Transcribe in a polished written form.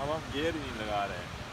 अब हम गियर ही नहीं लगा रहे हैं।